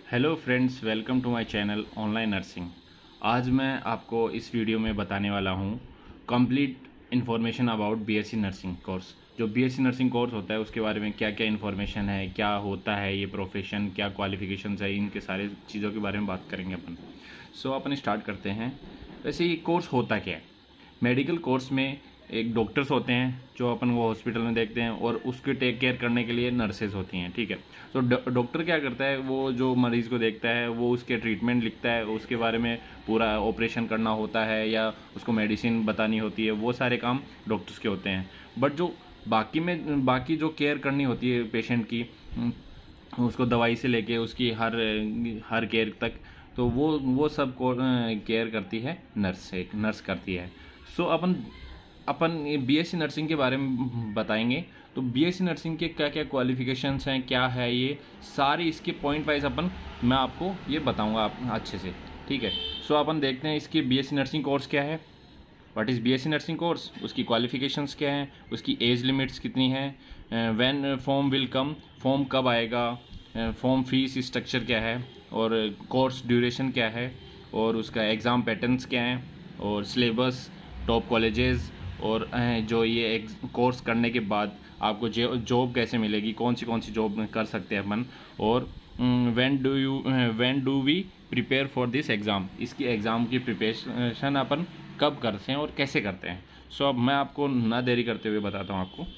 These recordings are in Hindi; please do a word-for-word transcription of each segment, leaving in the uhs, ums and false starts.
Hello friends, welcome to my channel online nursing. आज मैं आपको इस वीडियो में बताने वाला हूँ complete information about BSc nursing course. जो बीएससी नर्सिंग कोर्स होता है उसके बारे में क्या क्या इन्फॉर्मेशन है, क्या होता है ये प्रोफेशन, क्या क्वालिफिकेशंस है, इनके सारे चीज़ों के बारे में बात करेंगे अपन। सो so, अपन स्टार्ट करते हैं। वैसे ये कोर्स होता क्या है? मेडिकल कोर्स में एक डॉक्टर्स होते हैं जो अपन वो हॉस्पिटल में देखते हैं, और उसके टेक केयर करने के लिए नर्सेज होती हैं। ठीक है, तो डॉक्टर क्या करता है, वो जो मरीज़ को देखता है वो उसके ट्रीटमेंट लिखता है, उसके बारे में पूरा ऑपरेशन करना होता है या उसको मेडिसिन बतानी होती है, वो सारे काम डॉक्टर्स के होते हैं। बट जो बाकी में बाकी जो केयर करनी होती है पेशेंट की, उसको दवाई से लेके उसकी हर हर केयर तक, तो वो वो सब को केयर करती है नर्स, एक नर्स करती है। सो अपन अपन बीएससी नर्सिंग के बारे में बताएंगे। तो बीएससी नर्सिंग के क्या क्या क्वालिफिकेशंस हैं, क्या है, ये सारी इसके पॉइंट वाइज अपन मैं आपको ये बताऊंगा आप अच्छे से। ठीक है, सो अपन देखते हैं इसकी बीएससी नर्सिंग कोर्स क्या है, what is BSc nursing course, उसकी क्वालिफिकेशंस क्या हैं, उसकी एज लिमिट्स कितनी हैं, when form will come, form कब आएगा, फॉर्म फीस स्ट्रक्चर क्या है, और कोर्स ड्यूरेशन क्या है, और उसका एग्ज़ाम पैटर्न्स क्या हैं, और सिलेबस, टॉप कॉलेजेस, और जो ये कोर्स करने के बाद आपको जॉब कैसे मिलेगी, कौन सी कौन सी जॉब कर सकते हैं अपन, और when do you when do we prepare for this exam, इसकी एग्ज़ाम की प्रिपरेशन अपन कब करते हैं और कैसे करते हैं। सो अब मैं आपको ना देरी करते हुए बताता हूँ आपको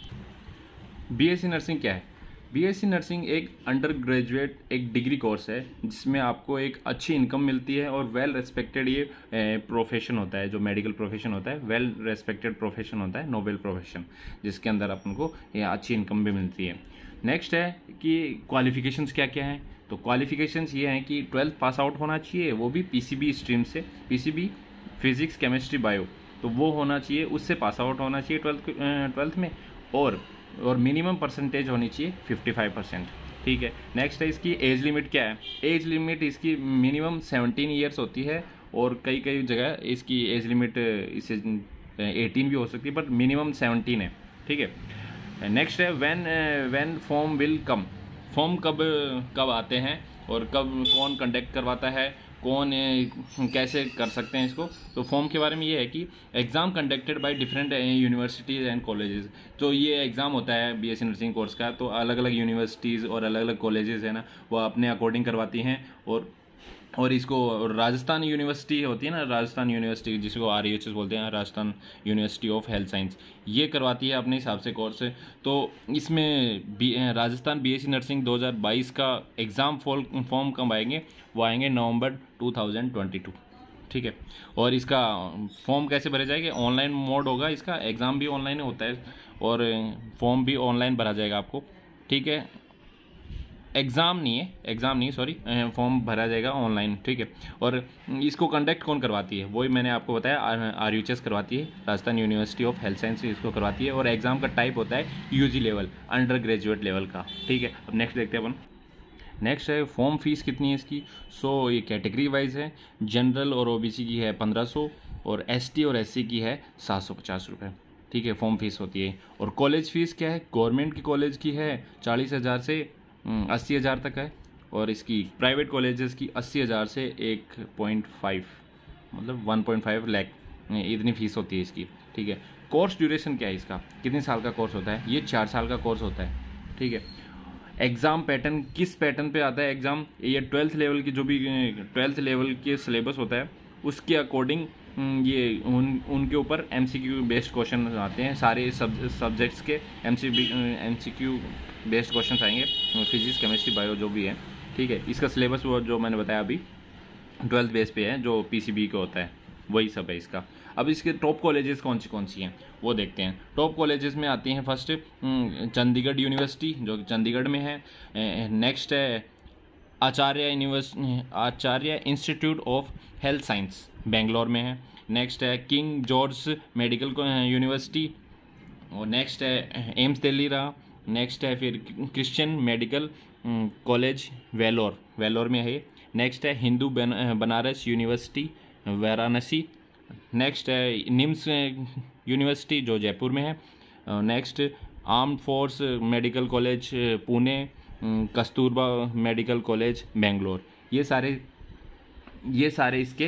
बीएससी नर्सिंग क्या है। बीएससी नर्सिंग एक अंडर ग्रेजुएट एक डिग्री कोर्स है जिसमें आपको एक अच्छी इनकम मिलती है, और वेल रेस्पेक्टेड ये प्रोफेशन होता है। जो मेडिकल प्रोफेशन होता है वेल रेस्पेक्टेड प्रोफेशन होता है, नोबेल प्रोफेशन, जिसके अंदर अपन को ये अच्छी इनकम भी मिलती है। नेक्स्ट है कि क्वालिफिकेशंस क्या क्या हैं। तो क्वालिफिकेशंस ये हैं कि ट्वेल्थ पास आउट होना चाहिए, वो भी पीसीबी स्ट्रीम से, पीसीबी फिजिक्स केमिस्ट्री बायो, तो वो होना चाहिए, उससे पास आउट होना चाहिए ट्वेल्थ ट्वेल्थ में, और और मिनिमम परसेंटेज होनी चाहिए पचपन परसेंट। ठीक है, नेक्स्ट है इसकी एज लिमिट क्या है। एज लिमिट इसकी मिनिमम सेवनटीन ईयर्स होती है, और कई कई जगह इसकी एज लिमिट इसे एटीन भी हो सकती है, बट मिनिमम सेवनटीन है। ठीक है, नेक्स्ट है when when form will come, form कब कब आते हैं और कब कौन कंडक्ट करवाता है, कौन कैसे कर सकते हैं इसको। तो फॉर्म के बारे में ये है कि exam conducted by different universities and colleges. तो ये एग्ज़ाम होता है बीएससी नर्सिंग कोर्स का, तो अलग अलग यूनिवर्सिटीज़ और अलग अलग कॉलेजेस है ना, वो अपने अकॉर्डिंग करवाती हैं। और और इसको राजस्थान यूनिवर्सिटी होती है ना, राजस्थान यूनिवर्सिटी जिसको आर ई एच एस बोलते हैं, Rajasthan university of health science, ये करवाती है अपने हिसाब से कोर्स। तो इसमें बी राजस्थान बीएससी नर्सिंग दो हज़ार बाईस का एग्ज़ाम फॉर्म कब आएंगे, वो आएंगे नवंबर दो हज़ार बाईस। ठीक है, और इसका फॉर्म कैसे भरे जाएंगे, ऑनलाइन मोड होगा, इसका एग्ज़ाम भी ऑनलाइन होता है और फॉर्म भी ऑनलाइन भरा जाएगा आपको। ठीक है, एग्ज़ाम नहीं है, एग्ज़ाम नहीं सॉरी फॉर्म भरा जाएगा ऑनलाइन। ठीक है, और इसको कंडक्ट कौन करवाती है, वही मैंने आपको बताया, आर यू एच एस करवाती है, Rajasthan university of health science इसको करवाती है, और एग्ज़ाम का टाइप होता है UG level, undergraduate level का। ठीक है, अब नेक्स्ट देखते हैं अपन। नेक्स्ट है फॉर्म फीस कितनी है इसकी। सो ये कैटेगरी वाइज है, जनरल और ओबीसी की है पंद्रह सौ, और एसटी और एससी की है सात सौ पचास रुपये। ठीक है, फॉर्म फीस होती है। और कॉलेज फीस क्या है, गवर्नमेंट की कॉलेज की है चालीस हज़ार से अस्सी हज़ार तक है, और इसकी प्राइवेट कॉलेजेस की अस्सी हज़ार से एक पॉइंट फाइव मतलब वन पॉइंट फाइव लाख इतनी फीस होती है इसकी। ठीक है, कोर्स ड्यूरेशन क्या है इसका, कितने साल का कोर्स होता है, ये चार साल का कोर्स होता है। ठीक है, एग्ज़ाम पैटर्न किस पैटर्न पे आता है एग्ज़ाम, ये ट्वेल्थ लेवल की जो भी ट्वेल्थ लेवल के सिलेबस होता है उसके अकॉर्डिंग ये उन उनके ऊपर एमसीक्यू बेस्ड क्वेश्चन आते हैं, सारे सब सब्जेक्ट्स के एमसी एमसीक्यू बेस्ड क्वेश्चन आएंगे, फिजिक्स केमिस्ट्री बायो जो भी है। ठीक है, इसका सिलेबस वो जो मैंने बताया अभी ट्वेल्थ बेस पे है, जो पीसीबी का होता है वही सब है इसका। अब इसके टॉप कॉलेजेस कौन सी कौन सी हैं वो देखते हैं। टॉप कॉलेजेस में आती हैं फर्स्ट चंडीगढ़ यूनिवर्सिटी जो चंडीगढ़ में है। नेक्स्ट है Acharya university Acharya institute of health science Bangalore में है। नेक्स्ट है किंग जॉर्ज मेडिकल यूनिवर्सिटी, और नेक्स्ट है एम्स दिल्ली रहा। नेक्स्ट है फिर Christian medical college Vellore Vellore में है। नेक्स्ट है हिंदू बनारस यूनिवर्सिटी वाराणसी। नेक्स्ट है निम्स यूनिवर्सिटी जो जयपुर में है। Next armed force medical college Pune. Kasturba medical college Bangalore, ये सारे ये सारे इसके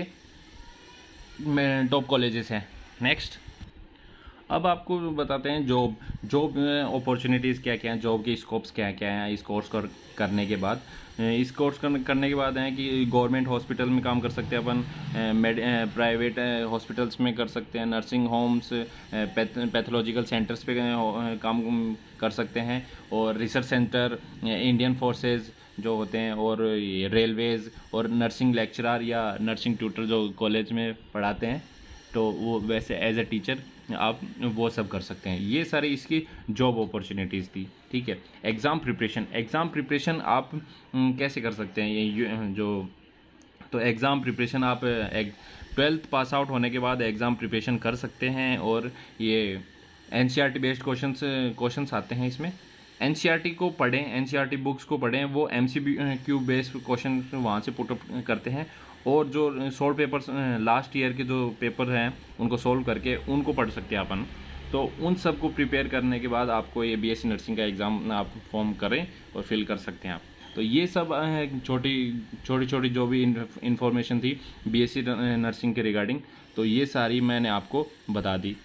टॉप कॉलेजेस हैं। नेक्स्ट, अब आपको बताते हैं जॉब जॉब अपॉर्चुनिटीज़ क्या क्या हैं, जॉब के स्कोप्स क्या क्या हैं इस कोर्स कर, करने के बाद। इस कोर्स कर, करने के बाद हैं कि गवर्नमेंट हॉस्पिटल में काम कर सकते हैं अपन, मेड प्राइवेट हॉस्पिटल्स में कर सकते हैं, nursing homes, path, pathological centres पे काम कर सकते हैं, और रिसर्च सेंटर, इंडियन फोर्सेज जो होते हैं, और रेलवेज़, और नर्सिंग लेक्चरर या नर्सिंग ट्यूटर जो कॉलेज में पढ़ाते हैं, तो वो वैसे एज ए टीचर आप वो सब कर सकते हैं। ये सारी इसकी जॉब अपॉर्चुनिटीज़ थी। ठीक है, एग्ज़ाम प्रिपरेशन एग्ज़ाम प्रिपरेशन आप कैसे कर सकते हैं ये जो, तो एग्ज़ाम प्रिपरेशन आप ट्वेल्थ पास आउट होने के बाद एग्ज़ाम प्रिपरेशन कर सकते हैं, और ये एनसीईआरटी बेस्ड क्वेश्चंस क्वेश्चंस आते हैं इसमें। एनसीईआरटी को पढ़ें, एनसीईआरटी बुक्स को पढ़ें, वो एमसीक्यू बेस्ड क्वेश्चन वहाँ से पुट अप करते हैं, और जो सॉल्व पेपर्स लास्ट ईयर के जो पेपर हैं उनको सोल्व करके उनको पढ़ सकते हैं अपन। तो उन सब को प्रिपेयर करने के बाद आपको ये बीएससी नर्सिंग का एग्ज़ाम आप फॉर्म करें और फिल कर सकते हैं आप। तो ये सब छोटी छोटी छोटी जो भी इंफॉर्मेशन थी बीएससी नर्सिंग के रिगार्डिंग, तो ये सारी मैंने आपको बता दी।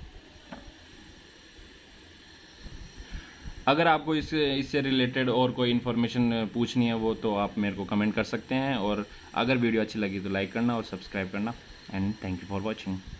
अगर आपको इस इससे रिलेटेड और कोई इन्फॉर्मेशन पूछनी है वो तो आप मेरे को कमेंट कर सकते हैं, और अगर वीडियो अच्छी लगी तो लाइक करना और सब्सक्राइब करना। And thank you for watching.